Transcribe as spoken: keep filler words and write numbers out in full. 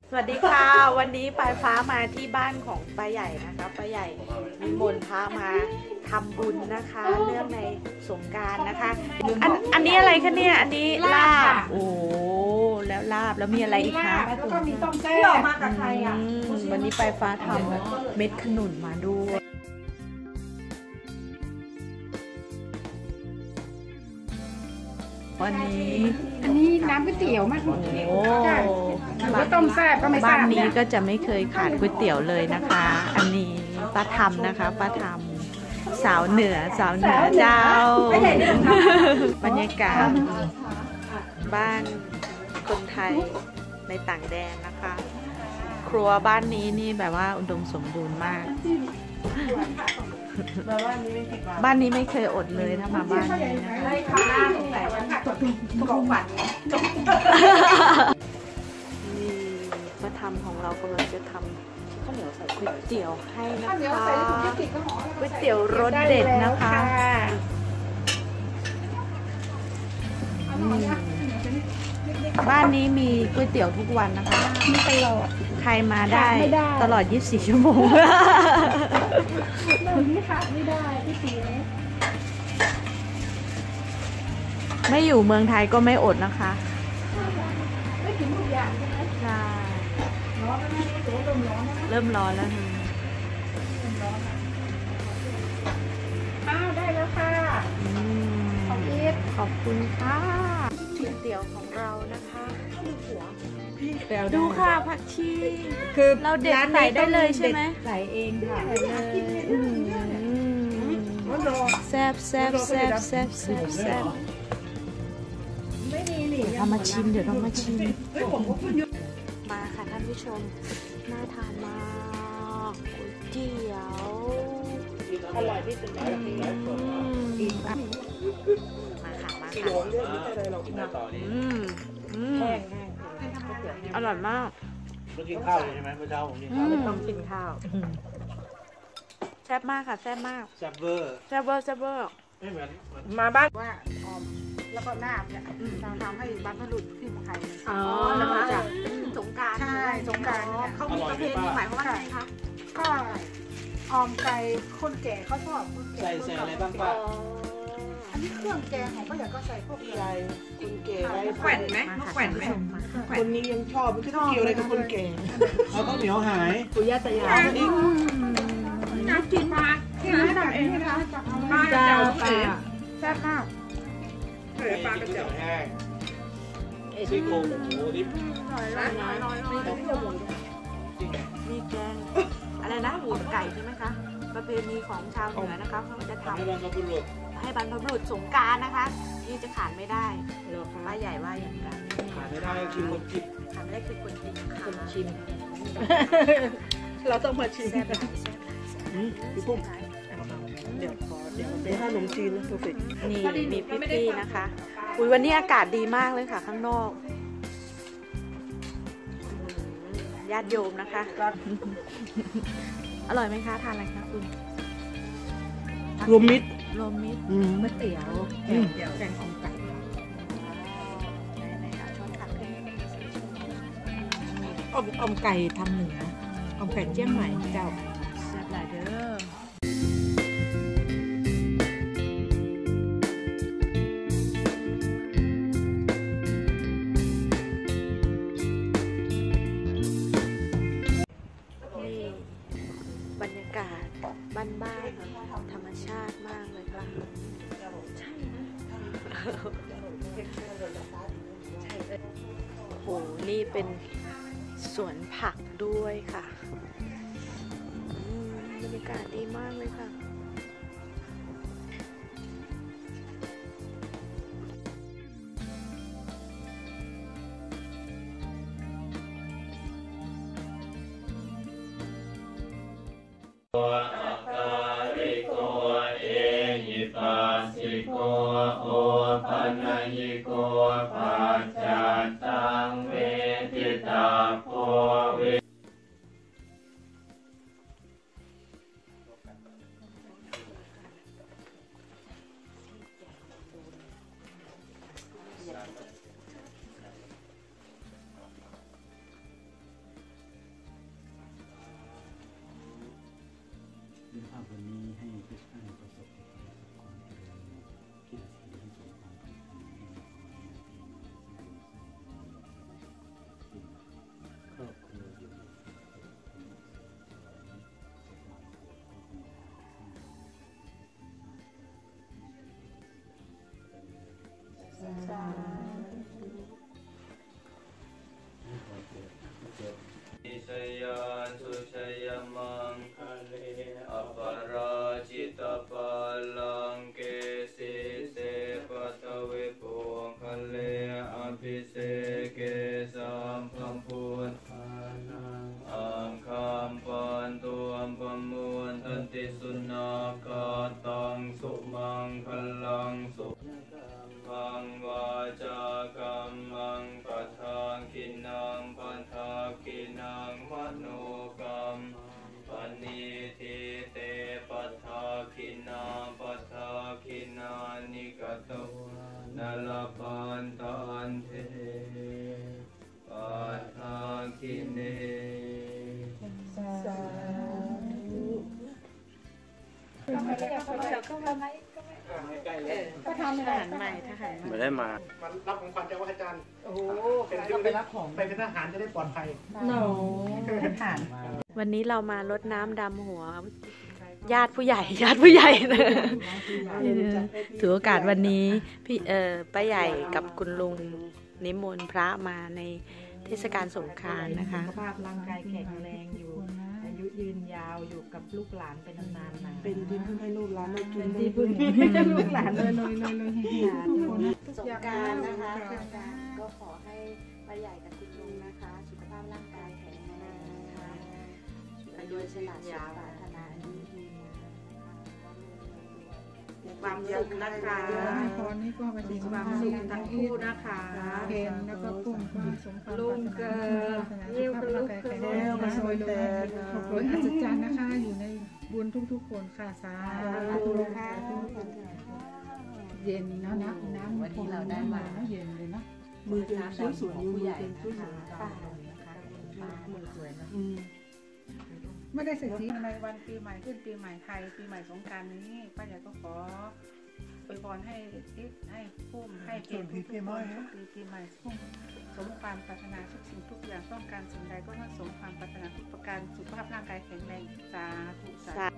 สวัสดีค่ะวันนี้ปลายฟ้ามาที่บ้านของป้าใหญ่นะคะป้าใหญ่มีมนต์พระมาทำบุญนะคะเนื่องในสงกรานต์นะคะอันอันนี้อะไรคะเนี่ยอันนี้ลาบโอ้แล้วลาบแล้วมีอะไรอีกคะแล้วก็มีต้มแซ่บมาจากใครอ่ะวันนี้ปลายฟ้าทำเม็ดขนุนมาด้วยวันนี้อันนี้น้ำก๋วยเตี๋ยวมากโอ้ก็ต้มแซ่บก็ไม่ทราบบ้านนี้ก็จะไม่เคยขาดก๋วยเตี๋ยวเลยนะคะ อันนี้ป้าทำนะคะป้าทำสาวเหนือสาวเหนือเจ้าบรรยากาศบ้านคนไทยในต่างแดนนะคะ ครัวบ้านนี้นี่แบบว่าอุดมสมบูรณ์มากบ้านนี้ไม่เคยอดเลยถ้ามาบ้านนี้นะคะนี่พระธรรมของเรากำลังจะทำข้าวเหนียวใส่ก๋วยเตี๋ยวให้นะคะก๋วยเตี๋ยวรสเด็ดนะคะบ้านนี้มีก๋วยเตี๋ยวทุกวันนะคะไม่ตลอดใครมาได้ตลอดยี่สิบสี่ชั่วโมงไม่ขาดไม่ได้พี่ตีไม่อยู่เมืองไทยก็ไม่อดนะคะไม่กินทุกอย่างใช่ไหมใช่ร้อนแล้วนะเริ่มร้อนแล้วเริ่มร้อนแล้วนะอ้าวได้แล้วค่ะขอบคุณขอบคุณค่ะก๋วยเตี๋ยวของเรานะคะดูค่ะผักชีคือเราเด็ดใส่ได้เลยใช่ไหมใส่เองค่ะแซ่บแซ่บแซ่บแซ่บแซ่บแซ่บไม่มีนี่เรามาชิมเดี๋ยวเรามาชิมมาค่ะท่านผู้ชมน่าทานมากก๋วยเตี๋ยวอร่อยที่สุดเลยมาค่ะมาค่ะอืมอืมอร่อยมากเมื่อกินข้าวใช่ไหมเมื่อเช้าผมกินข้าวไม่ต้องกินข้าวแซ่บมากค่ะแซ่บมากแซ่บเวอร์แซ่บเวอร์แซ่บเวอร์ไม่เหมือนมาบ้านว่าออมแล้วก็น้ำเนี่ยเราทำให้บรรพบุรุษที่ไทยอ๋อแล้วก็จะสงกรานต์ใช่สงกรานต์เขามีประเพณีหมายความว่าไงคะก็ออมไก่คนแก่เขาชอบคนแก่ใส่ใส่อะไรบ้างป้าอันนี้เครื่องแกงของก็อยากก็ใส่พวกอะไรคนแก่ไรแขวนไหมแขวนไหมคนนี้ยังชอบไม่ต้องเกี่ยวอะไรกับคนแก่เราต้องเหนียวหายปุยาตยาน้ำกินปลาที่ร้านทำเองนะคะปลาเจ๋วแซ่บมากเอ๋ปลากระเจ๋วแห้งซี่โครงหมูดิบมีแกงอะไรนะหมูไก่ใช่ไหมคะประเพณีของชาวเหนือนะคะเขาจะทำให้บรรพบุรุษให้บรรพบุรุษสงกรานต์นะคะนี่จะขาดไม่ได้ป้าใหญ่ว่าอย่างนั้นขาดไม่ได้คือคนกินขาดไม่ได้คือคนกินคนชิมเราต้องมาชิมพี่ปุ้มเดี๋ยวขอเดี๋ยวเป็นขนมจีนนะเพอร์เฟกต์นี่มีพี่ๆนะคะอุ้ยวันนี้อากาศดีมากเลยค่ะข้างนอกญาติโยมนะคะอร่อยไหมคะทานอะไรคะคุณรวมมิตรรวมมิตรก๋วยเตี๋ยวแกงเตี๋ยวแกงอมไก่อมอมไก่ทางเหนืออมไก่เจียงใหม่เจ้าแซ่บหลายเด้อบรรยากาศบ้านๆธรรมชาติมากเลยค่ะใช่นะโอ้โหนี่เป็นสวนผักด้วยค่ะบรรยากาศดีมากเลยค่ะโอปัญญิโกปัจจัตตังเวทิตาโพวิมีทุกท่านประสบแต่ความสุขความเจริญคิดสิ่งที่สมความปรารถนาในครอบครัวอยู่ในสุขภาพสมบูรณ์สบายปวดข้อปัญหาสร้างนิสยาสุชยมังคะเลอปราจิตปาลังเกสิเสปัตเวปุคะเลอภิเสเกสัมพัมพุทธานังอังคัมปันตุอัมปมุนทันติสุนาคาตังสุมังคลังสุมังวาจากัมมังปัทางคินังปัทาคินังมโนกรรมปณิทิเตปัทาคินาปัทาคินานิกตนลปันตันเทปัทาคิเนใกล้แล้วก็ทำทหารใหม่ทหารใหม่ไม่ได้มามันรับของขวัญจากพระอาจารย์โอ้โหเป็นที่ไปรับของไปเป็นทหารจะได้ปลอดภัยหนอวันนี้เรามารดน้ำดำหัว ญาติผู้ใหญ่ ญาติผู้ใหญ่นะถือโอกาสวันนี้พี่เออป้าใหญ่กับคุณลุงนิมนต์พระมาในเทศกาลสงกรานต์นะคะสุขภาพร่างกายแข็งแรงอยู่อายุยืนยาวอยู่กับลูกหลานเป็นนานๆนะเป็นที่พึ่งให้ลูกหลานได้กิเป็น นที่ที่พึ่พึ่งงให้ลูกหลานเลยเลยเลยเลยให้สงกรานต์นะคะสงกรานต์ก็ขอให้ป้าใหญ่กับคุณลุงนะคะ สุขภาพร่างกายแข็งแรงนะคะอายุฉลาดยาวปรารถนาอายุยืนความสุขนะคะตอนนี้ก็ไปถึงความสุขทั้งคู่นะคะเห็นแล้วก็พุ่งความสมความลุงเกิดเรียวกระลุกกระเร็วมาสวยเลยขอบคุณอาจารย์นะคะอยู่ในบุญทุกๆคนค่ะสาธุค่ะเย็นนะนะน้ำวันนี้เราได้มาเย็นเลยนะมือเป็นสวยๆอยู่มือเป็นสวยนะคะมือสวยนะๆอืมไม่ได้เสร็จทีในวันปีใหม่ขึ้นปีใหม่ไทยปีใหม่สงกรานต์นี้ป้าใหญ่ก็ขออวยพรให้อิ๊ดให้พุ่มให้เก่งทุกๆคนทุกปีปีใหม่พุ่มสมความปรารถนาทุกสิ่งทุกอย่างต้องการสิ่งใดก็ให้สมความปรารถนาทุกประการสุขภาพร่างกายแข็งแรงสาธุสาธุ